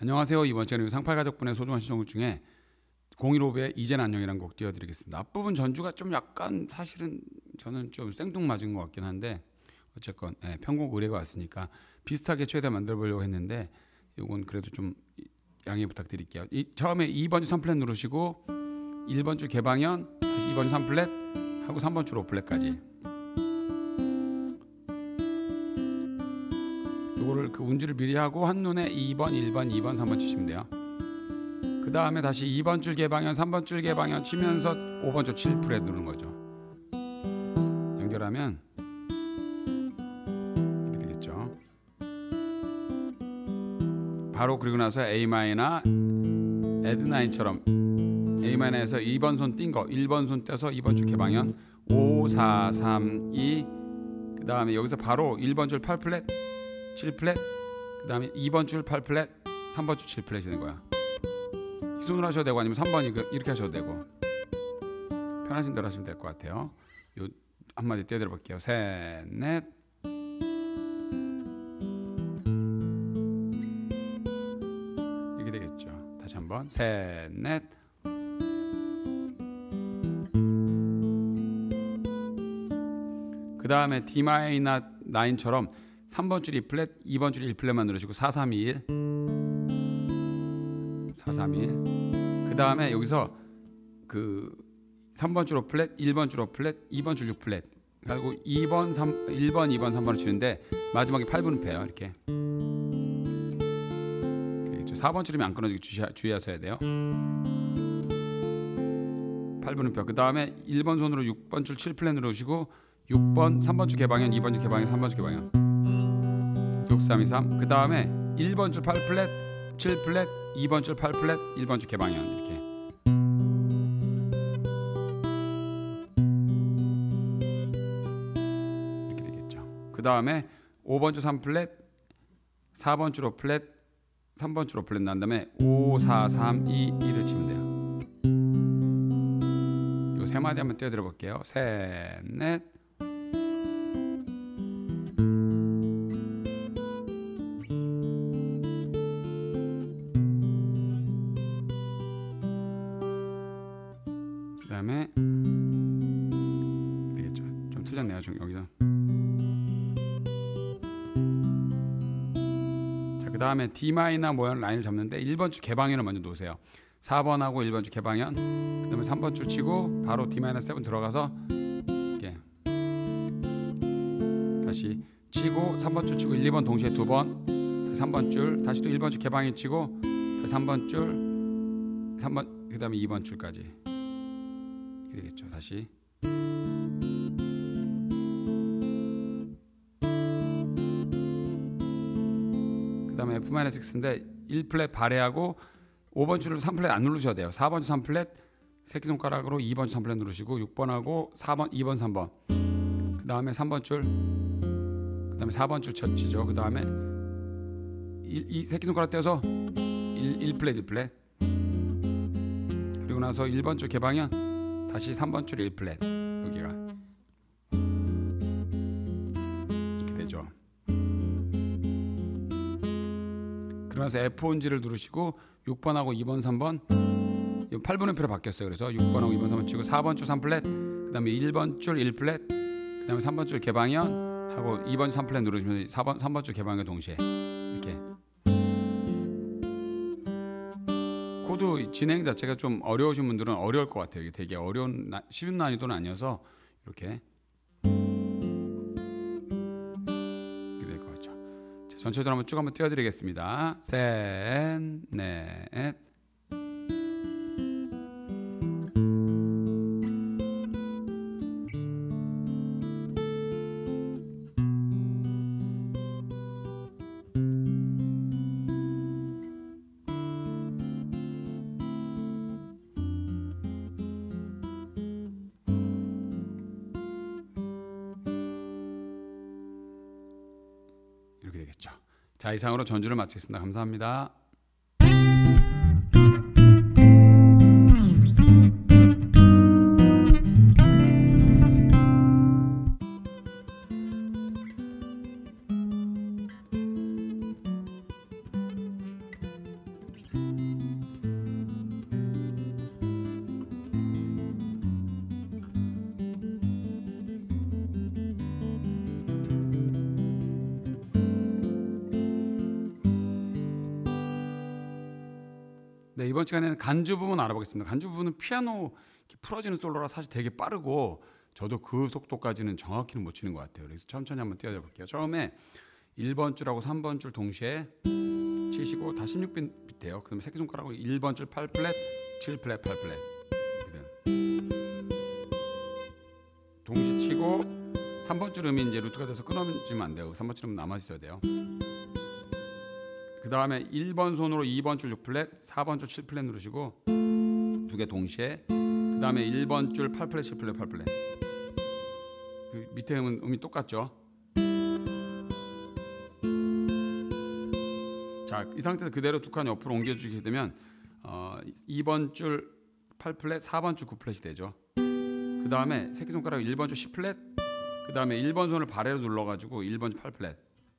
안녕하세요. 이번 주에는 상팔가족분의 소중한 신청곡 중에 015의 이젠 안녕이라는 곡 띄워드리겠습니다. 앞부분 전주가 좀 약간 사실은 저는 좀 생뚱맞은 것 같긴 한데 어쨌건 편곡 의뢰가 왔으니까 비슷하게 최대한 만들어보려고 했는데 이건 그래도 좀 양해 부탁드릴게요. 처음에 2번 줄 3플랫 누르시고 1번 줄 개방현, 다시 2번 줄 3플랫 하고 3번 줄 5플랫까지 요거를 그 운지를 미리 하고 한눈에 2번, 1번, 2번, 3번 치시면 돼요. 그 다음에 다시 2번 줄 개방현, 3번 줄 개방현 치면서 5번 줄 7플랫 누르는 거죠. 연결하면 이렇게 되겠죠. 바로 그리고 나서 A 마이너, Add 9처럼 A 마이너에서 2번 손 띈 거 1번 손 떼서 2번 줄 개방현 5, 4, 3, 2 그 다음에 여기서 바로 1번 줄 8플랫 7플랫 그 다음에 2번 줄 8플랫 3번 줄 7플랫이 되는 거야. 이 손으로 하셔도 되고 아니면 3번 이렇게 하셔도 되고 편하신 대로 하시면 될 것 같아요. 요 한마디 띄워드려 볼게요. 셋, 넷. 이렇게 되겠죠. 다시 한번 셋, 넷. 그 다음에 D 마이너 9처럼 3번 줄 2플랫, 2번 줄 1플랫만 누르시고 4, 3, 2, 1 4, 3, 2, 1 그 다음에 여기서 그 3번 줄 5플랫, 1번 줄 5플랫, 2번 줄 6플랫 그리고 1번, 2번, 3번을 치는데 마지막에 8분음표예요. 이렇게 그렇죠. 4번 줄이면 안 끊어지게 주의하셔야 돼요. 8분음표 그 다음에 1번 손으로 6번 줄 7플랫 누르시고 6번, 3번 줄 개방현, 2번 줄 개방현, 3번 줄 개방현 6, 3, 2, 3 그 다음에 1번 줄 8플랫, 7플랫, 2번 줄 8플랫, 1번 줄 개방현 이렇게 되겠죠. 그 다음에 5번 줄 3플랫, 4번 줄 5플랫, 3번 줄 5플랫 난 다음에 5, 4, 3, 2, 1을 치면 돼요. 요 세 마디 한번 띄워드려 볼게요. 셋, 넷. 그 다음에 되겠죠. 좀 틀렸네요. 여기서 자, 그 다음에 D 마이너 모양 라인을 잡는데 1번 줄 개방현을 먼저 놓으세요. 4번하고 1번 줄 개방현 그 다음에 3번 줄 치고 바로 D 마이너 7 들어가서 이렇게 다시 치고 3번 줄 치고 1, 2번 동시에 2번 3번 줄 다시 또 1번 줄 개방현 치고 다시 3번 줄 3번 그 다음에 2번 줄까지 되겠죠. 다시 그 다음에 F-6인데 1플랫 발해하고 5번 줄을 3플랫 안 누르셔도 돼요. 4번 줄 3플랫 새끼손가락으로 2번 줄 3플랫 누르시고 6번하고 4번 2번 3번 그 다음에 3번 줄 그 다음에 4번 줄 치죠. 그 다음에 이 새끼손가락 떼서 1플랫 1플랫 그리고 나서 1번 줄 개방현 다시 3번 줄 1플랫 여기가 이렇게 되죠. 그러면서 F1지를 누르시고 6번하고 2번 3번 8분음표로 바뀌었어요. 그래서 6번하고 2번 3번 치고 4번 줄 3플랫 그 다음에 1번 줄 1플랫 그 다음에 3번 줄 개방현 하고 2번 줄 3플랫 누르시면서 3번 줄 개방현 동시에 이렇게 코드 진행 자체가 좀 어려우신 분들은 어려울 것 같아요. 이게 되게 쉬운 난이도는 아니어서 이렇게 될 것 같죠. 자, 전체적으로 한번 쭉 한번 띄워드리겠습니다. 셋, 넷. 이렇게 되겠죠. 자, 이상으로 전주를 마치겠습니다. 감사합니다. 네, 이번 시간에는 간주 부분 알아보겠습니다. 간주 부분은 피아노 풀어지는 솔로라 사실 되게 빠르고 저도 그 속도까지는 정확히는 못 치는 것 같아요. 그래서 천천히 한번 띄워줘 볼게요. 처음에 1번 줄하고 3번 줄 동시에 치시고 다 16비트예요. 그다음에 새끼손가락으로 1번 줄 8플랫, 7플랫, 8플랫 동시에 치고 3번 줄 음이 이제 루트가 돼서 끊어지면 안 돼요. 3번 줄 음은 남아 있어야 돼요. 그 다음에 1번 손으로 2번 줄 6플랫, 4번 줄 7플랫 누르시고 두 개 동시에 그 다음에 1번 줄 8플랫, 7플랫, 8플랫 그 밑에 음이 똑같죠. 자, 이 상태에서 그대로 두 칸 옆으로 옮겨주게 되면 2번 줄 8플랫, 4번 줄 9플랫이 되죠. 그 다음에 새끼손가락 1번 줄 10플랫, 그 다음에 1번 손을 발에로 눌러가지고 1번 줄 8플랫.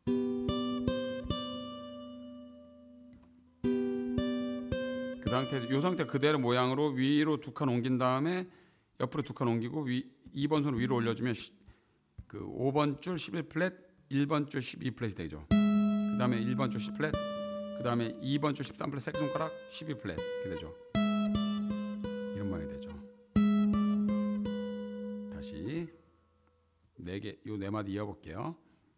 그 상태에서 이 상태 그대로 모양으로 위로 두 칸 옮긴 다음에 옆으로 두 칸 옮기고 2번 손을 위로 올려주면 그 5번 줄 11플랫, 1번 줄 12플랫이 되죠. 그 다음에 1번 줄 10플랫, 그 다음에 2번 줄 13플랫 새끼손가락 12플랫 이렇게 되죠. 이런 모양이 되죠. 다시 4개, 요 4마디 이어볼게요.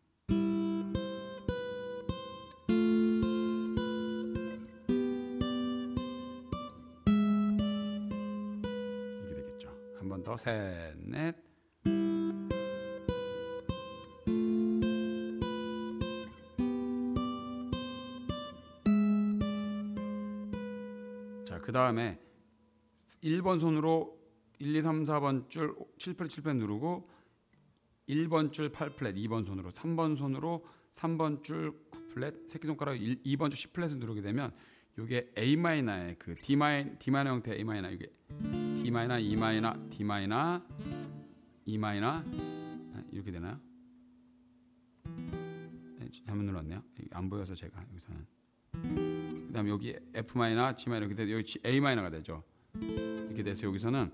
이렇게 되겠죠. 한 번 더, 셋, 넷. 자, 그 다음에 1번 손으로 1, 2, 3, 4번 줄 7플랫, 7플랫 누르고 1번 줄 8플랫, 2번 손으로 3번 손으로 3번 줄 9플랫, 새끼손가락 2번 줄 10플랫을 누르게 되면 이게 A 마이너의 그 D 마이너 형태 A 마이너 이게 D 마이너, E 마이너, D 마이너, E 마이너 이렇게 되나요? 잘못 눌렀네요. 안 보여서 제가 여기서는. 그다음에 여기 F 마이너, G 마이너 이렇게 돼 여기 A 마이너가 되죠. 이렇게 돼서 여기서는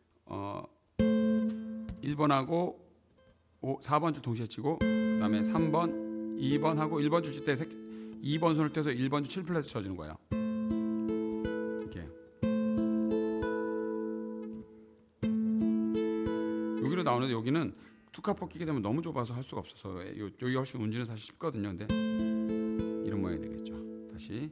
1번하고 4번 줄 동시에 치고 그다음에 3번, 2번 하고 1번 줄 칠 때 2번 손을 떼서 1번 줄 7플랫 쳐주는 거예요. 이렇게 여기로 나오는데 여기는 투카포 끼게 되면 너무 좁아서 할 수가 없어서 여기 훨씬 운지는 사실 쉽거든요. 근데 이런 모양이 되겠죠. 다시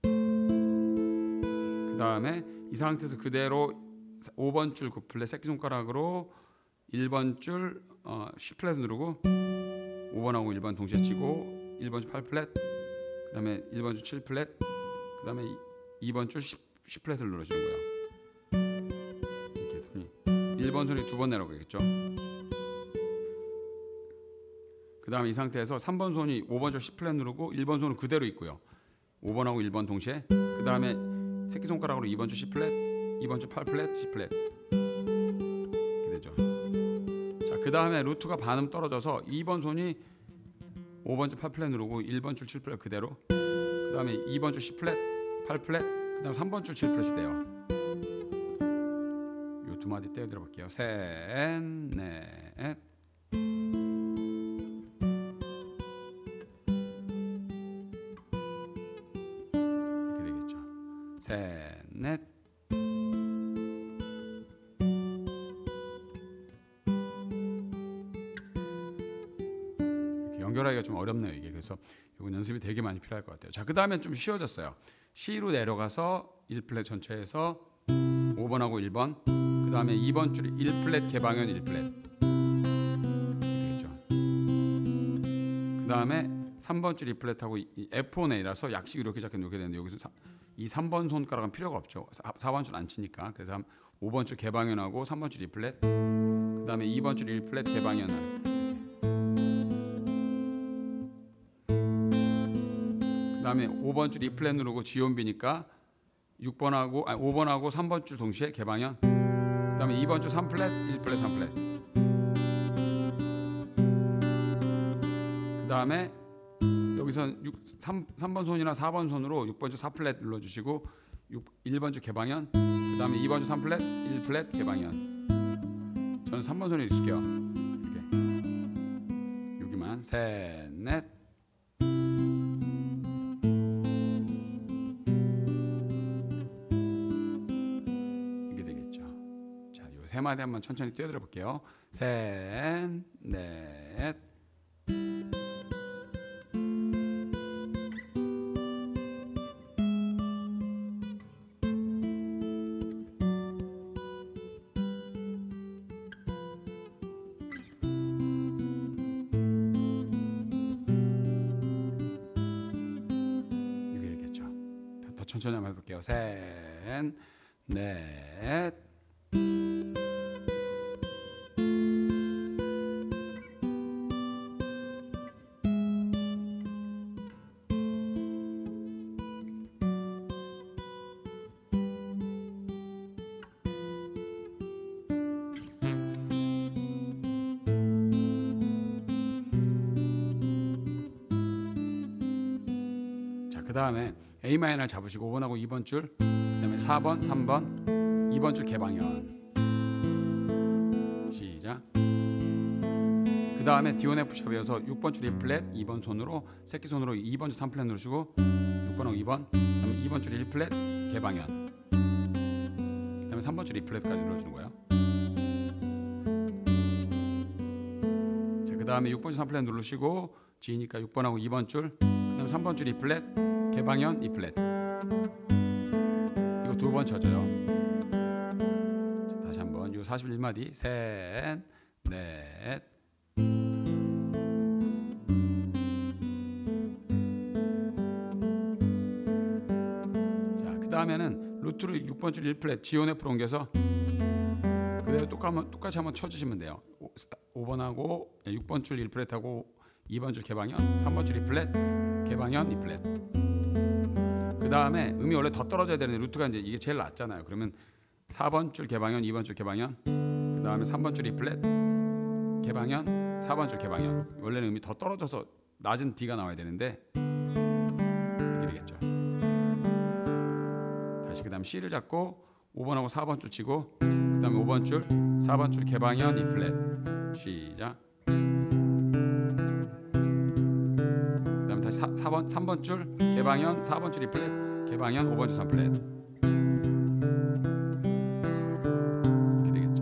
그 다음에 이 상태에서 그대로 5번 줄 9플랫 새끼손가락으로 1번 줄 10플랫 누르고 5번하고 1번 동시에 치고 1번 줄 8플랫 그 다음에 1번 줄 7플랫 그 다음에 2번 줄 10플랫을 눌러주는 거예요. 이렇게 손이 1번 손이 두 번 내려가겠죠. 그 다음에 이 상태에서 3번 손이 5번 줄 10플랫 누르고 1번 손은 그대로 있고요. 5번하고 1번 동시에 그 다음에 새끼손가락으로 2번 줄 10플랫 2번 줄 8플랫 10플랫 이렇게 되죠. 자, 그 다음에 루트가 반음 떨어져서 2번 손이 5번 줄 8플랫 누르고 1번 줄 7플랫 그대로 그 다음에 2번 줄 10플랫 8플랫 그 다음에 3번 줄 7플랫이 돼요. 요 두 마디 떼어 들어볼게요. 셋, 넷. 이렇게 되겠죠. 셋, 넷. 연결하기가 좀 어렵네요 이게. 그래서 이건 연습이 되게 많이 필요할 것 같아요. 자, 그 다음엔 좀 쉬워졌어요. C로 내려가서 1플랫 전체에서 5번하고 1번 그 다음에 2번 줄 1플랫 개방현 1플랫 되겠죠. 그 다음에 3번 줄 2플랫하고 F5A라서 약식 이렇게 작게 되는데 여기서 이 3번 손가락은 필요가 없죠. 4번 줄 안 치니까. 그래서 5번 줄 개방현하고 3번 줄 2플랫 그 다음에 2번 줄 1플랫 개방현을 그 다음에 5번 줄 2플랫 누르고 G온비니까 5번하고 3번 줄 동시에 개방현 그 다음에 2번 줄 3플랫 1플랫 3플랫 그 다음에 여기서 3번 손이나 4번 손으로 6번 줄 4플랫 눌러주시고 1번 줄 개방현 그 다음에 2번 줄 3플랫 1플랫 개방현 저는 3번 손에 익숙해요. 이렇게 여기만 셋, 넷 세 마디 한번 천천히 뛰어들어 볼게요. 셋, 넷. 천천히 한번 해볼게요. 셋, 넷. 자, 그 다음에 A 마이너를 잡으시고 5번하고 2번 줄, 그다음에 4번, 3번, 2번 줄 개방현. 시작. 그 다음에 D1 F 샵이어서 6번 줄 E 플랫, 2번 손으로 새끼 손으로 2번 줄 3플랫 누르시고 6번하고 2번, 그다음에 2번 줄 1 플랫 개방현. 그다음에 3번 줄 E 플랫까지 눌러주는 거예요. 자, 그 다음에 6번 줄 3플랫 누르시고 G니까 6번하고 2번 줄, 그다음에 3번 줄 E 플랫 개방현 E 플랫. 이거 두 번 쳐줘요. 자, 다시 한번 이 41마디 셋, 넷. 자, 그 다음에는 루트를 6번 줄 1 플랫 G1 F로 옮겨서 그대로 똑같이 한번 쳐주시면 돼요. 5번하고 6번 줄 1 플랫하고 2번 줄 개방현, 3번 줄 E 플랫 개방현 E 플랫. 그 다음에 음이 원래 더 떨어져야 되는데 루트가 이제 이게 제일 낮잖아요. 그러면 4번 줄 개방현, 2번 줄 개방현, 그 다음에 3번 줄 E 플랫 개방현, 4번 줄 개방현. 원래는 음이 더 떨어져서 낮은 D가 나와야 되는데 이렇게 되겠죠. 다시 그 다음 C를 잡고 5번하고 4번 줄 치고 그 다음에 5번 줄, 4번 줄 개방현 E 플랫. 시작. 다시 3번 줄 개방현, 4번 줄 E 플랫 개방현, 5번 줄 3 플랫. 이렇게 되겠죠.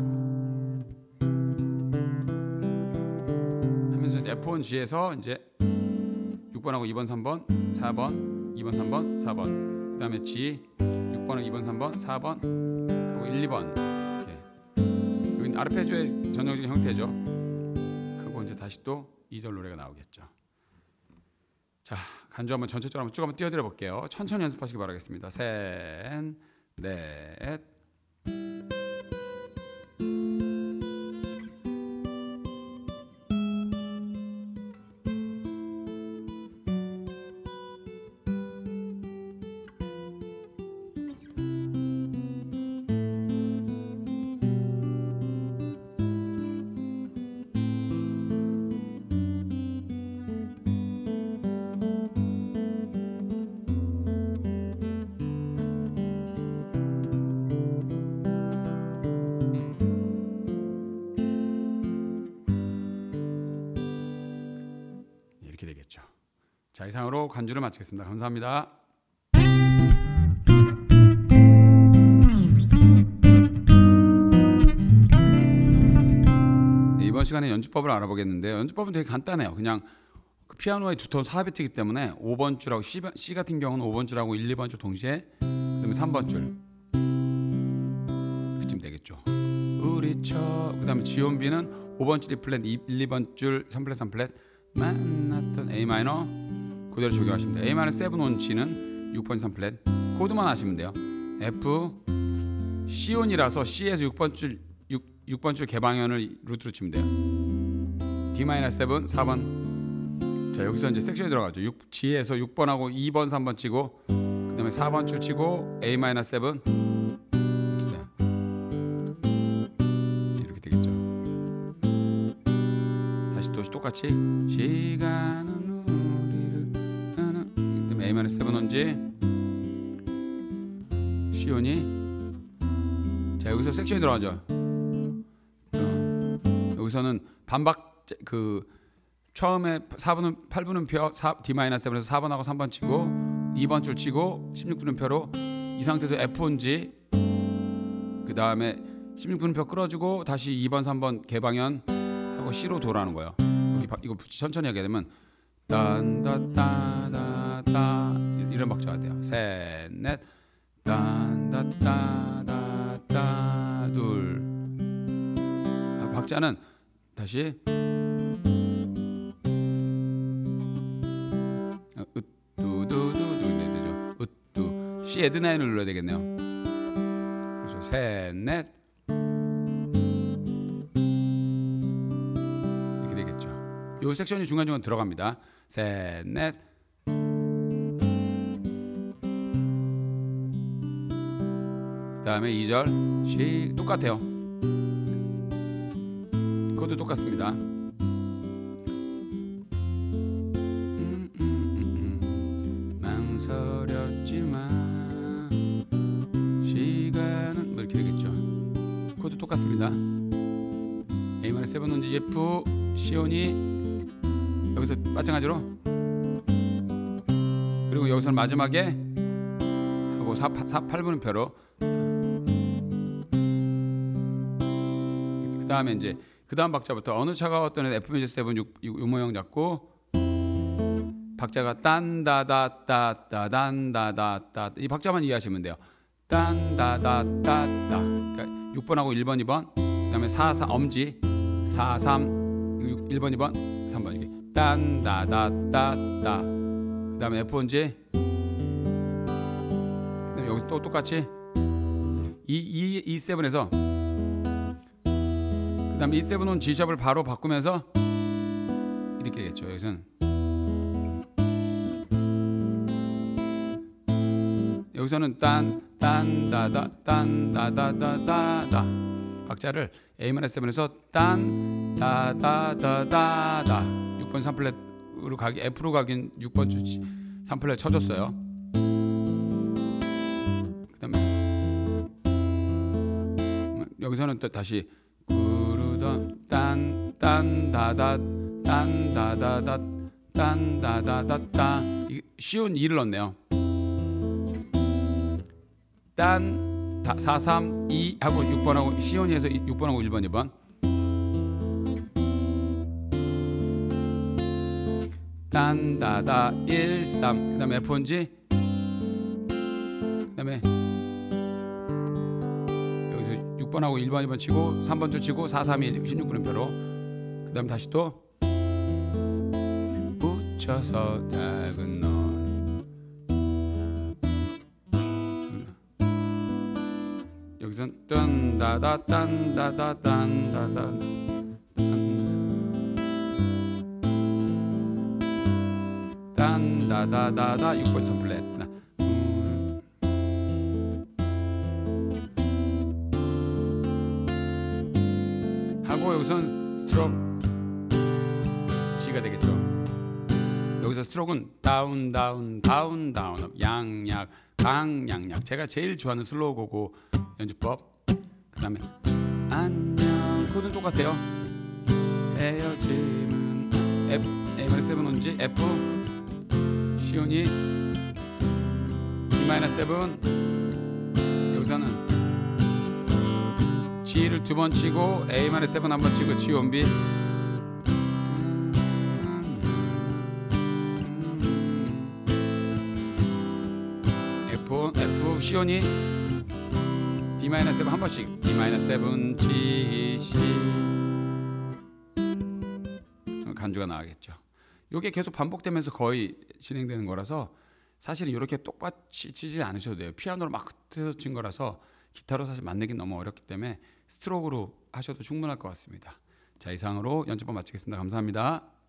하면서 F1 G에서 이제 6번하고 2번, 3번, 4번, 2번, 3번, 4번. 그다음에 G 6번하고 2번, 3번, 4번 하고 1, 2번. 이렇게. 여기는 아르페지오의 전형적인 형태죠. 하고 이제 다시 또 2절 노래가 나오겠죠. 자, 간주 한번 전체적으로 한번 쭉 한번 띄워드려 볼게요. 천천히 연습하시기 바라겠습니다. 셋, 넷. 이렇게 되겠죠. 자, 이상으로 간주를 마치겠습니다. 감사합니다. 이번 시간에 연주법을 알아보겠는데요. 연주법은 되게 간단해요. 그냥 그 피아노의 두 톤 4비트이기 때문에 5번 줄하고 C 같은 경우는 5번 줄하고 1, 2번 줄 동시에, 그다음에 3번 줄 그쯤 되겠죠. 우리 그다음에 G1B는 5번 줄 E 플랫, 1, 2번 줄 3 플랫 3 플랫 만났던 A 마이너 그대로 적용하시면 돼요. A 마이너 7 온 G는 6번 3 플랫 코드만 하시면 돼요. F C 온이라서 C에서 6번 줄 개방현을 루트로 치면 돼요. D 마이너 7 4번. 자, 여기서 이제 섹션이 들어가죠. G에서 6번하고 2번 3번 치고 그다음에 4번 줄 치고 A 마이너 7 이렇게 되겠죠. 다시 또 똑같이 시간은 우리를 그다음에 A 마이너 7 온지 C 온이. 자, 여기서 섹션이 들어가죠. 여기서는 반박 그 처음에 4분음 8분음표 D-7에서 4번하고 3번 치고 2번 줄 치고 16분음표로 이 상태에서 F 온지 그 다음에 16분음표 끌어주고 다시 2번 3번 개방현 하고 C로 돌아오는 거예요. 여기 이거 천천히 하게 되면 딴다따다따 이런 박자가 돼요. 셋, 넷, 딴다따다따 둘. 박자는 다시 으뚜두두두 이렇게 되죠. 으뚜 C 에드나인을 눌러야 되겠네요. 그렇죠. 셋, 넷 이렇게 되겠죠. 요 섹션이 중간중간 들어갑니다. 셋, 넷. 그다음에 2절 시 똑같아요. 그것도 똑같습니다. 망설였지만 시간은 뭐 이렇게 되겠죠. 그것도 똑같습니다. A마이너 7 온지 F 시온이 여기서 마찬가지로 그리고 여기서는 마지막에 하고 8분음표로 그 다음에 이제 그 다음 박자부터 어느 차가웠던 F 메이저 7 요 모양 잡고 박자가 딴다다따따 단다다따 이 박자만 이해하시면 돼요. 딴다다따따 그러니까 6번하고 1번 2번 그다음에 4 4 엄지 4 3 1번 2번 3번 이게 딴다다따따 그다음에 F 온지 그다음에 여기 또 똑같이 이 7에서 그다음에 E7 온 G샵을 바로 바꾸면서 이렇게 되겠죠. 여기서는 딴다다 딴다다다다다 박자를 A마이너 7에서 딴다다다다다 6번 3플랫으로 가기 F로 가긴 6번 주 3플랫 쳐줬어요. 그다음에 여기서는 또 다시 딴다다 딴다다다 딴다다다따 쉬운 2를 넣네요. 딴 4 3 2 하고 6번하고 시온이에서 6번하고 1번 2번 딴다다 1 3 그다음에 F 온지 그다음에 여기서 6번하고 1번 2번 치고 3번 줄 치고 4 3 1 16분음표로 그다음 다시 또 붙여서 작은 너 여기선 딴다다 딴다다 딴다다 딴다다다다 6번 3플랫 하고 여기선 스트로크 G가 되겠죠. 여기서 스트로크는 다운 다운 다운 다운 양약 강양약 제가 제일 좋아하는 슬로우 고고 연주법. 그 다음에 안녕 그것도 똑같아요. 헤어짐은 F A마이너 7 온지 F 시온이 D마이너 7 여기서는 G를 2번 치고 A마이너 7 한번 치고 G 온 B F 시온이 D-7 한 번씩 D-7 G C 간주가 나가겠죠. 이게 계속 반복되면서 거의 진행되는 거라서 사실은 이렇게 똑같이 치지 않으셔도 돼요. 피아노로 막 흩어진 거라서 기타로 사실 만들기 너무 어렵기 때문에 스트로크로 하셔도 충분할 것 같습니다. 자, 이상으로 연주법 마치겠습니다. 감사합니다.